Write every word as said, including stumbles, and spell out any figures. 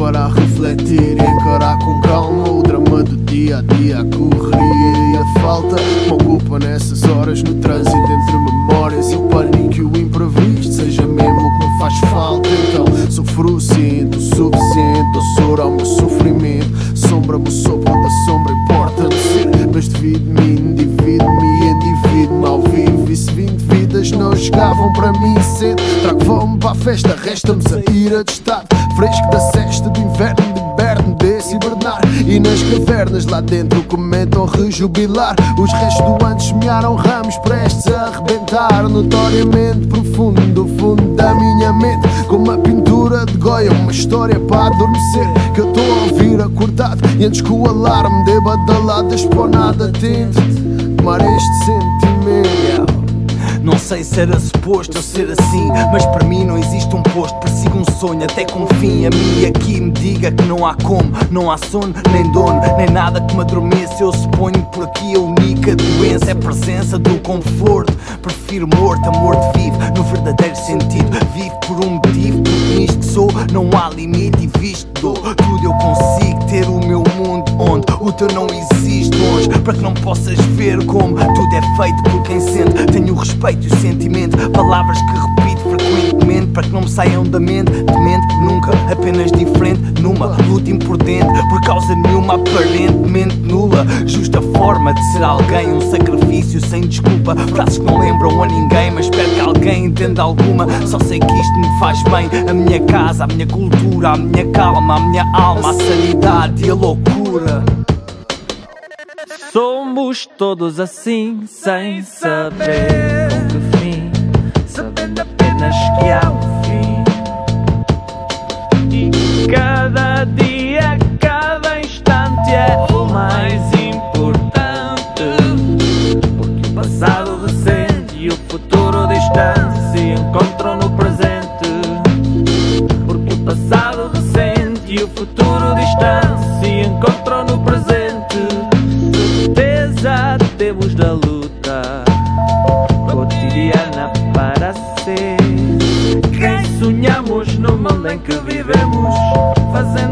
para refletir e encarar com calma o drama do dia a dia, a correria e a falta me ocupa nessas horas no trânsito entre memórias e o pânico e o imprevisto, seja mesmo o que me faz falta. Então sofro, sinto o suficiente, dou soro ao meu sofrimento, sombra-me o sopro da sombra, importa-me ser, mas divido-me, divido-me, endivido-me ao vivo. E se vinte vidas não chegavam para mim cedo, trago fome para a festa, resta-me a ira de estado fresco da cesta do inverno, liberto-me desse hibernar. E nas cavernas lá dentro comentam rejubilar, os restos do antes semearam ramos prestes a arrebentar, notoriamente profundo do fundo da minha mente, como uma pintura de Goya, uma história para adormecer, que eu estou a ouvir acordado, e antes que o alarme dê badaladas para nada tento tomar este sentimento. Não sei se era suposto eu ser assim, mas para mim não existe um posto. Persigo um sonho até com fim. A mim aqui me diga que não há como, não há sono, nem dono, nem nada que me adormeça. Eu suponho por aqui a única doença é a presença do conforto. Prefiro morto a morto vivo, no verdadeiro sentido. Vivo por um motivo, porque nisto que sou não há limite. E visto dou tudo, eu consigo ter o meu mundo onde o teu não existe longe, para que não possas ver como tudo é feito por quem sente. Tenho o respeito e o sentimento, palavras que repito frequentemente, para que não me saiam da mente. Demente nunca, apenas diferente, numa luta impotente, por causa nenhuma aparentemente nula. Justa forma de ser alguém, um sacrifício sem desculpa. Frases que não lembram a ninguém, mas espero que alguém entenda alguma. Só sei que isto me faz bem, a minha casa, a minha cultura, a minha calma, a minha alma, a sanidade e a loucura. Somos todos assim, sem saber com que fim, sabendo apenas que há um fim. E cada dia, cada instante é o mais importante, porque o passado recente e o futuro distante se encontram no presente. Porque o passado recente e o futuro distante se encontram no presente. Temos da luta cotidiana para ser quem sonhamos no mundo em que vivemos, fazendo